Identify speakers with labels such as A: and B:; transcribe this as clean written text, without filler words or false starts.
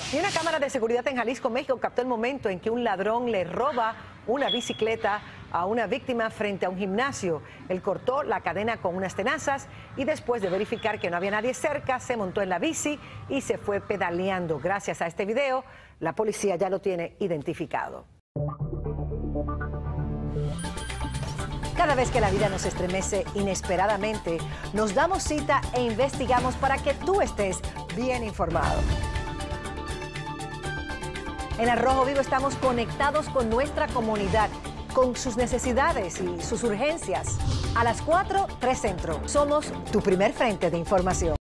A: Y una cámara de seguridad en Jalisco, México, captó el momento en que un ladrón le roba una bicicleta a una víctima frente a un gimnasio. Él cortó la cadena con unas tenazas y después de verificar que no había nadie cerca, se montó en la bici y se fue pedaleando. Gracias a este video, la policía ya lo tiene identificado. Cada vez que la vida nos estremece inesperadamente, nos damos cita e investigamos para que tú estés bien informado. En Al Rojo Vivo estamos conectados con nuestra comunidad, con sus necesidades y sus urgencias. A las 4, 3 Centro. Somos tu primer frente de información.